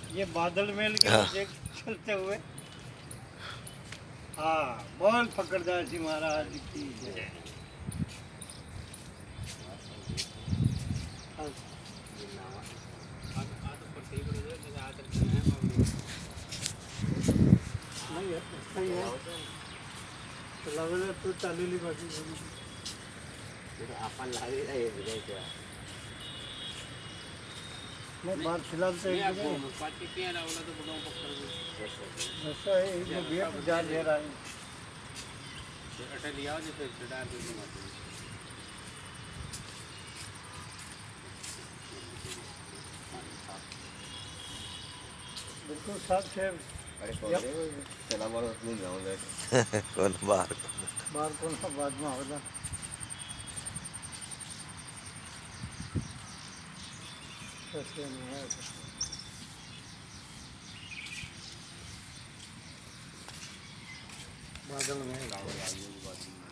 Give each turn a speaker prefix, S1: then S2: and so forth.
S1: ये बादल मेल के
S2: हाँ।
S1: नीचे चलते हुए। हाँ, बोल पकड़दार जी महाराज की जय। नहीं है, सही है। तो चालेली बाकी
S3: आपण लावी आहे बुजायचं
S1: नहीं बात फिलहाल तो एक जगह है।
S3: पाटी पिया लावला तो बुलाव पकड़
S1: ऐसा है ये गेट जा दे रहा है।
S3: अटल लिया जे फिर चढ़ा दे माते
S1: बिल्कुल साफ है।
S3: अरे चला मारो नहीं जाऊंगा
S2: कौन बाहर
S1: बाहर कौन सा बाद में होगा। ऐसे नहीं है। बादल में